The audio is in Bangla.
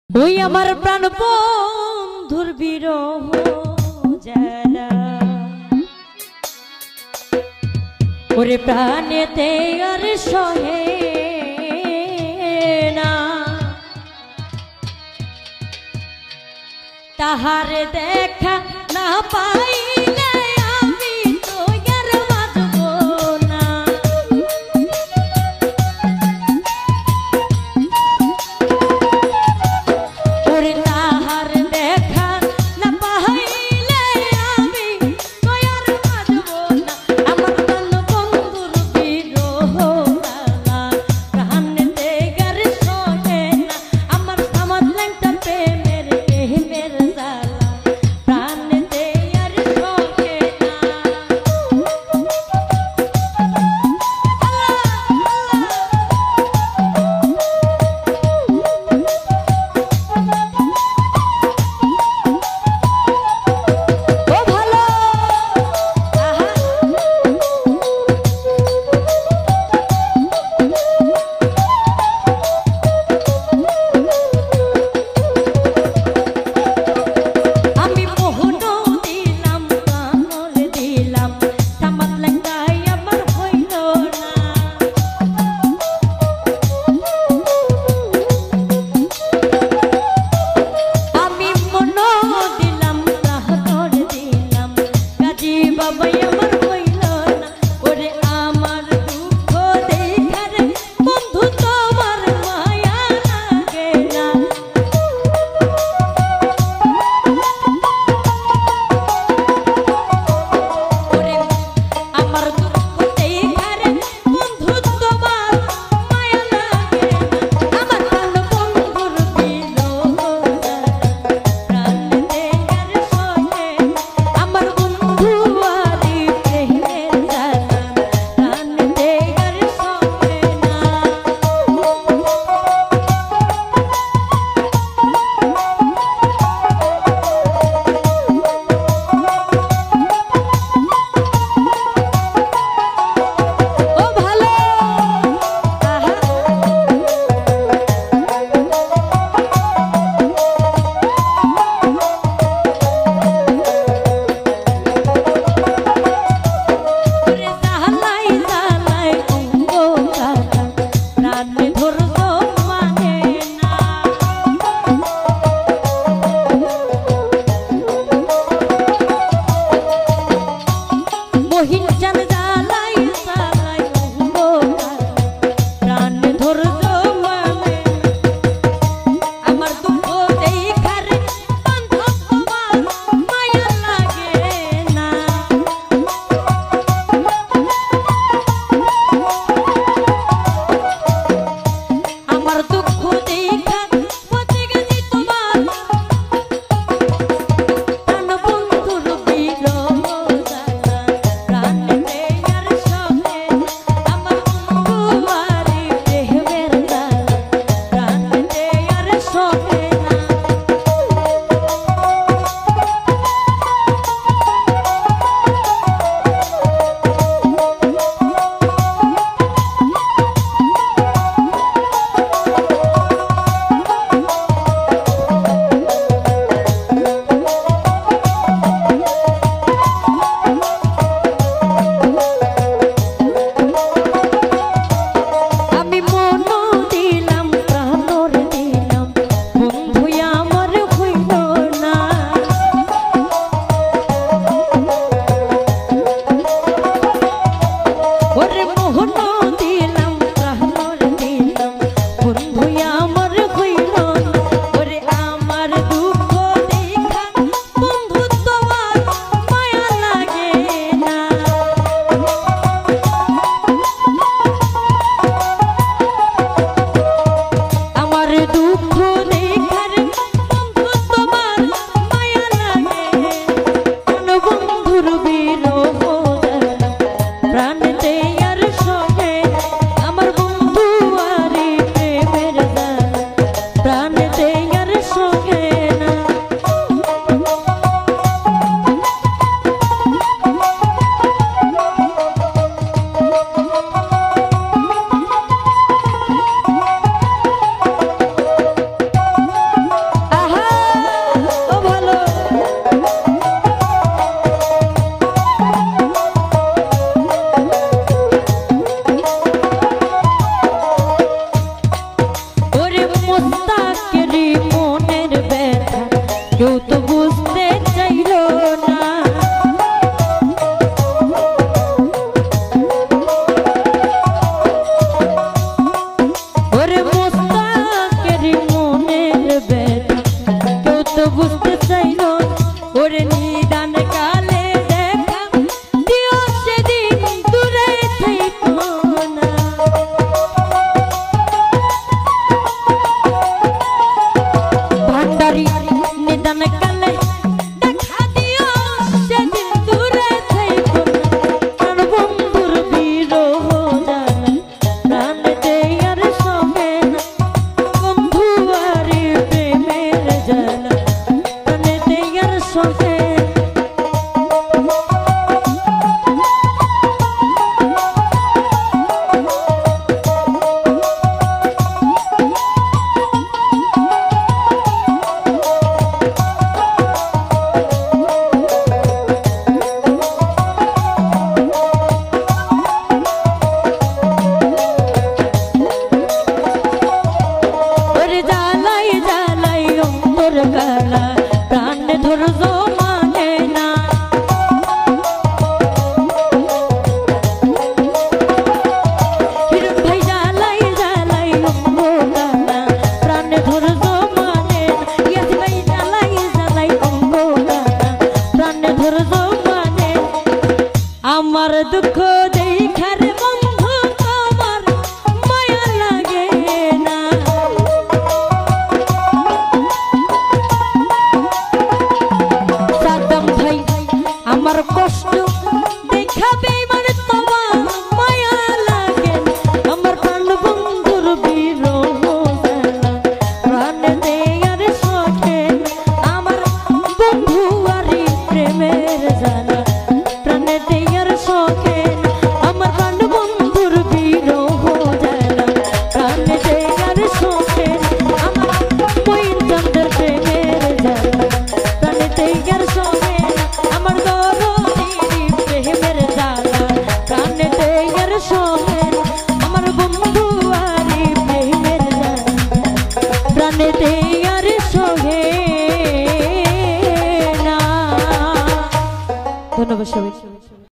ওই আমার প্রাণ বন্ধুর বিরহ জ্বালা ওরে প্রাণেতে আর সহে না তাহার দেখা না পাইলে আমি তো আর বাঁচব না। ওরে তাহার দেখা না পাইলে আমি তো আর বাঁচব না। আমার প্রাণ বন্ধুর বিরহ জ্বালা প্রাণেতে আর সহে না। আমার আমার ল্যাংটা প্রেমের জ্বালা প্রাণেতে আর সহে বন্ধুর বেলা প্রাণ ধৈর্য মানে না। হিরণ ভাই জ্বালাই জ্বালাই অঙ্গ গালা প্রাণ ধৈর্য মানে না। ইয়াস ভাই জ্বালাই জ্বালাই অঙ্গ গালা প্রাণ ধৈর্য মানে। আমার দুঃখ দেখার বন্ধু তোমার মায়া লাগে না। সাদ্দাম ভাই আমার কষ্ট দেখাবে মানে তোমার মায়া লাগে না। আমার প্রাণ বন্ধুর বিরহ প্রাণ দেয়ার শখে আমার বন্ধু আরি প্রেমের জানা প্রাণ দেয়ার শখে আমার প্রাণ বন্ধুর বিরহ জানা প্রাণ দেয়ার শখে আমার মইন চন্দ্রের প্রেমের জানা প্রাণ দেয়ার শখে আমার দরদির প্রেমের জানা প্রাণ দেয়ার শখে আমার বন্ধু আরি প্রেমের জানা প্রাণ দেয়ার শখে না। ধন্যবাদ সবাই।